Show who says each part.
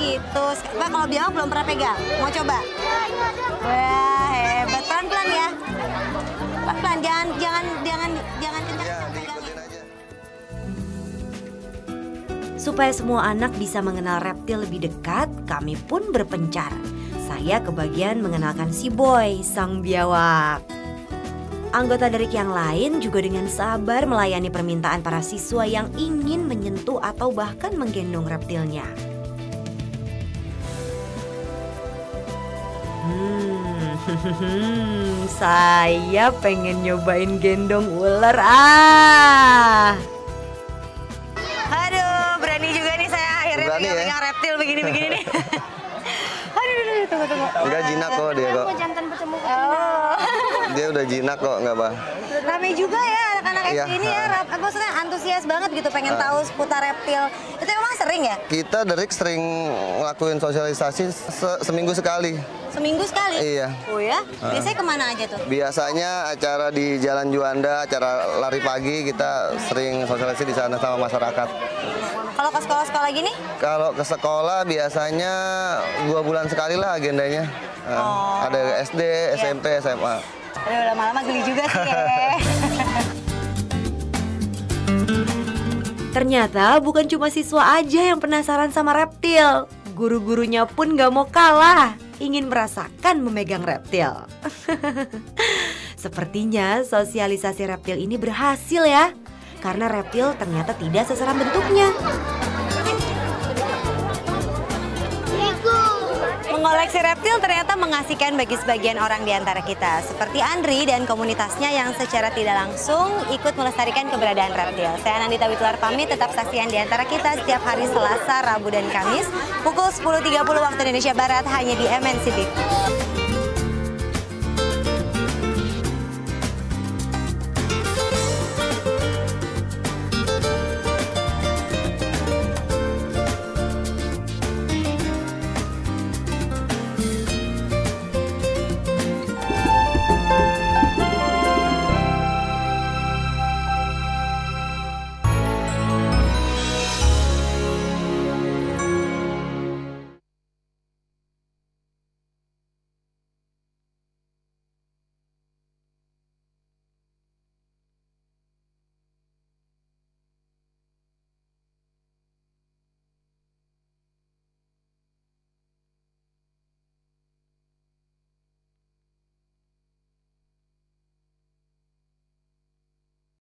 Speaker 1: gitu. Pak, kalau biawak belum pernah pegang. Mau coba? Wah, hebat. Pelan-pelan ya. Pelan-pelan, jangan kencang pegangnya.
Speaker 2: Supaya semua anak bisa mengenal reptil lebih dekat, kami pun berpencar. Saya kebagian mengenalkan si Boy, sang biawak. Anggota dari yang lain juga dengan sabar melayani permintaan para siswa yang ingin menyentuh atau bahkan menggendong reptilnya. Saya pengen nyobain gendong ular.
Speaker 1: Aduh, berani juga nih saya akhirnya pegang reptil begini-begini nih. Aduh, tunggu.
Speaker 3: Enggak jinak kok dia kok.
Speaker 1: Jantan bertemu.
Speaker 3: Dia udah jinak kok, enggak bah.
Speaker 1: Rame juga ya anak-anak SD ini ya, maksudnya antusias banget gitu pengen tahu seputar reptil. Itu emang sering ya?
Speaker 3: Kita dari sering ngelakuin sosialisasi seminggu sekali.
Speaker 1: Seminggu sekali?
Speaker 3: Iya.
Speaker 1: Oh ya? Biasanya kemana aja tuh?
Speaker 3: Biasanya acara di Jalan Juanda, acara lari pagi, kita sering sosialisasi di sana sama masyarakat.
Speaker 1: Kalau ke sekolah-sekolah gini?
Speaker 3: Kalau ke sekolah biasanya 2 bulan sekali lah agendanya. Ada SD, SMP, SMA.
Speaker 1: Aduh, lama-lama geli juga sih ya.
Speaker 2: Ternyata bukan cuma siswa aja yang penasaran sama reptil. Guru-gurunya pun gak mau kalah, ingin merasakan memegang reptil. Sepertinya sosialisasi reptil ini berhasil ya. Karena reptil ternyata tidak seseram bentuknya.
Speaker 1: Mengoleksi reptil ternyata mengasihkan bagi sebagian orang di antara kita. Seperti Andri dan komunitasnya yang secara tidak langsung ikut melestarikan keberadaan reptil. Saya Nandita Witular pamit, tetap saksikan di antara kita setiap hari Selasa, Rabu, dan Kamis pukul 10.30 waktu Indonesia Barat hanya di MNC TV.